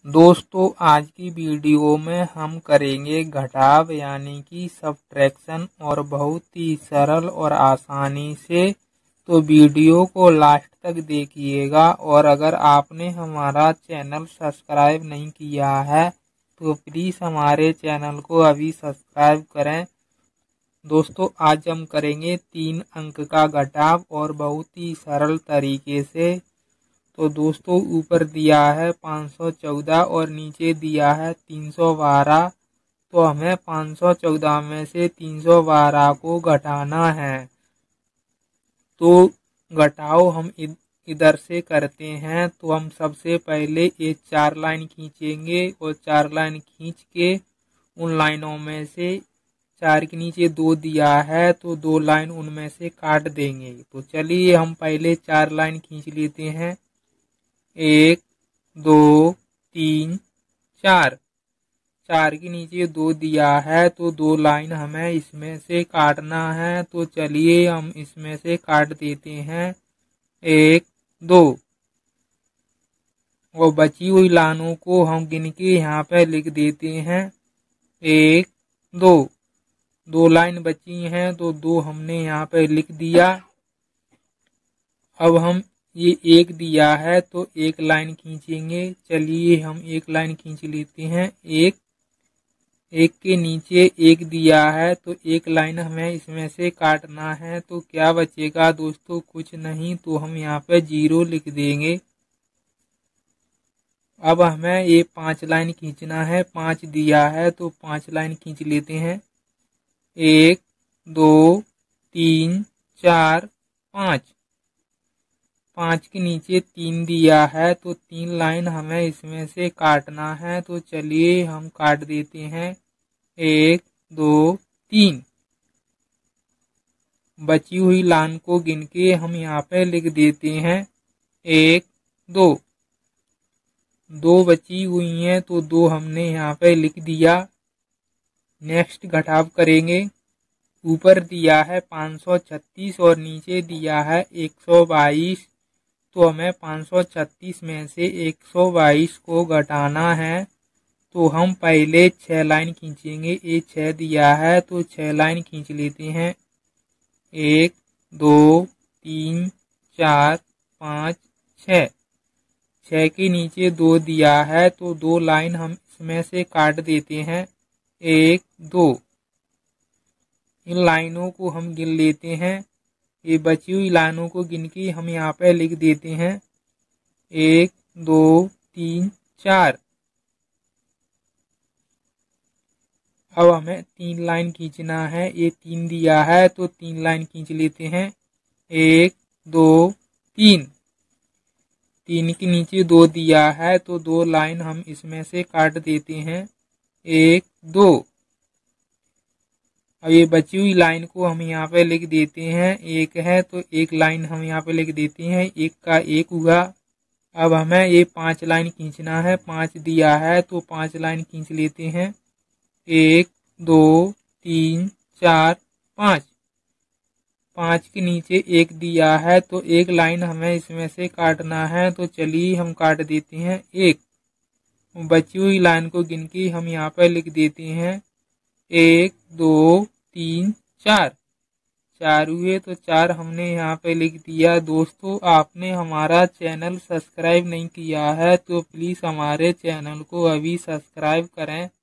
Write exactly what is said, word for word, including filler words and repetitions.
दोस्तों आज की वीडियो में हम करेंगे घटाव यानी कि सब्ट्रैक्शन और बहुत ही सरल और आसानी से। तो वीडियो को लास्ट तक देखिएगा और अगर आपने हमारा चैनल सब्सक्राइब नहीं किया है तो प्लीज़ हमारे चैनल को अभी सब्सक्राइब करें। दोस्तों आज हम करेंगे तीन अंक का घटाव और बहुत ही सरल तरीके से। तो दोस्तों ऊपर दिया है पाँच सौ चौदह और नीचे दिया है तीन सौ बारह। तो हमें पाँच सौ चौदह में से तीन सौ बारह को घटाना है। तो घटाओ हम इधर से करते हैं। तो हम सबसे पहले एक चार लाइन खींचेंगे और चार लाइन खींच के उन लाइनों में से चार के नीचे दो दिया है तो दो लाइन उनमें से काट देंगे। तो चलिए हम पहले चार लाइन खींच लेते हैं। एक दो तीन चार, चार के नीचे दो दिया है तो दो लाइन हमें इसमें से काटना है। तो चलिए हम इसमें से काट देते हैं एक दो, और बची हुई लाइनों को हम गिन के यहाँ पे लिख देते हैं एक दो। दो लाइन बची हैं तो दो हमने यहाँ पे लिख दिया। अब हम ये एक दिया है तो एक लाइन खींचेंगे। चलिए हम एक लाइन खींच लेते हैं। एक एक के नीचे एक दिया है तो एक लाइन हमें इसमें से काटना है। तो क्या बचेगा दोस्तों? कुछ नहीं, तो हम यहाँ पे जीरो लिख देंगे। अब हमें ये पांच लाइन खींचना है। पांच दिया है तो पांच लाइन खींच लेते हैं। एक दो तीन चार पाँच, पाँच के नीचे तीन दिया है तो तीन लाइन हमें इसमें से काटना है। तो चलिए हम काट देते हैं एक दो तीन। बची हुई लाइन को गिन के हम यहाँ पे लिख देते हैं एक दो। दो बची हुई हैं तो दो हमने यहाँ पे लिख दिया। नेक्स्ट घटाव करेंगे। ऊपर दिया है पाँच सौ छत्तीस और नीचे दिया है एक सौ बाईस। तो हमें पाँच सौ छत्तीस में से एक सौ बाईस को घटाना है। तो हम पहले छह लाइन खींचेंगे। ये छह दिया है तो छह लाइन खींच लेते हैं। एक दो तीन चार पाँच छः, छः के नीचे दो दिया है तो दो लाइन हम इसमें से काट देते हैं एक दो। इन लाइनों को हम गिन लेते हैं। ये बची हुई लाइनों को गिन के हम यहाँ पे लिख देते हैं एक दो तीन चार। अब हमें तीन लाइन खींचना है। ये तीन दिया है तो तीन लाइन खींच लेते हैं। एक दो तीन, तीन के नीचे दो दिया है तो दो लाइन हम इसमें से काट देते हैं एक दो। अब ये बची हुई लाइन को हम यहाँ पे लिख देते हैं। एक है तो एक लाइन हम यहाँ पे लिख देते हैं। एक का एक हुआ। अब हमें ये पांच लाइन खींचना है। पांच दिया है तो पांच लाइन खींच लेते हैं। एक दो तीन चार पाँच, पाँच के नीचे एक दिया है तो एक लाइन हमें इसमें से काटना है। तो चलिए हम काट देते हैं एक। बची हुई लाइन को गिन के हम यहाँ पे लिख देते हैं एक दो तीन चार। चार हुए तो चार हमने यहाँ पे लिख दिया। दोस्तों आपने हमारा चैनल सब्सक्राइब नहीं किया है तो प्लीज़ हमारे चैनल को अभी सब्सक्राइब करें।